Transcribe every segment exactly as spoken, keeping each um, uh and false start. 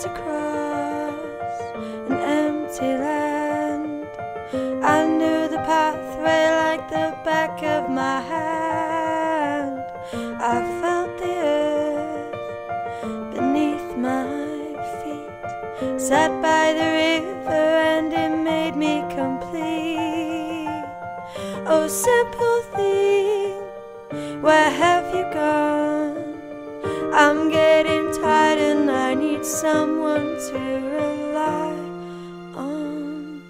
to cross an empty land. I knew the pathway like the back of my hand. I felt the earth beneath my feet, sat by the river and it made me complete. Oh, simple thing, where have you gone? I'm getting tired and I need someone to rely on.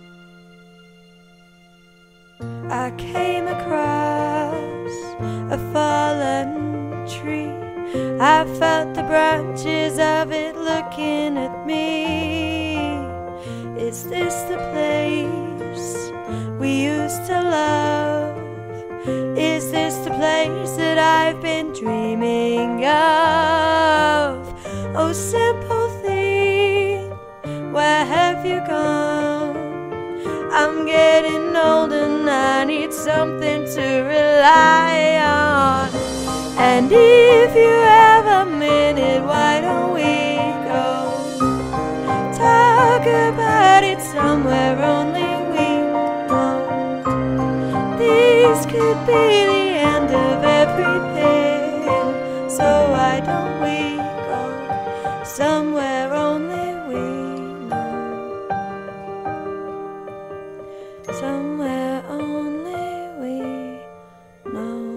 I came across a fallen tree. I felt the branches of it looking at me. Is this the place we used to love? Is this the place that I've been dreaming of? Oh, simple thing, where have you gone? I'm getting old and I need something to rely on. And if you have a minute, why don't we go talk about it somewhere only we know? This could be the end of everything, so why don't we go somewhere only we know? Somewhere only we know.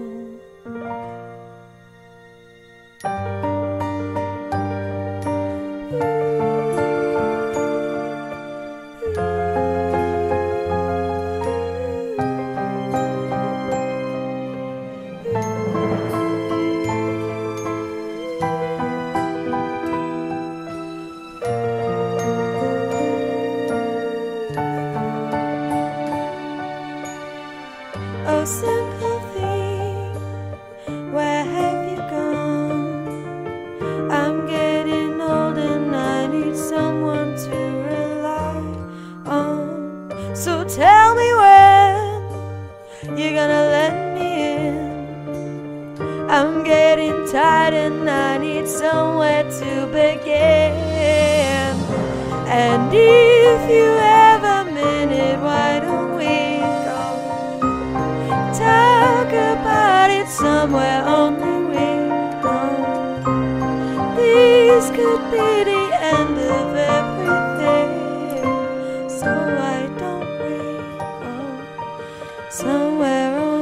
Oh, simple thing, where have you gone? I'm getting old and I need someone to rely on. So tell me when you're gonna let me in. I'm getting tired and I need somewhere to begin. And if you have a minute, why don't we talk about it somewhere only we know? This could be the end of everything, so why don't we go somewhere only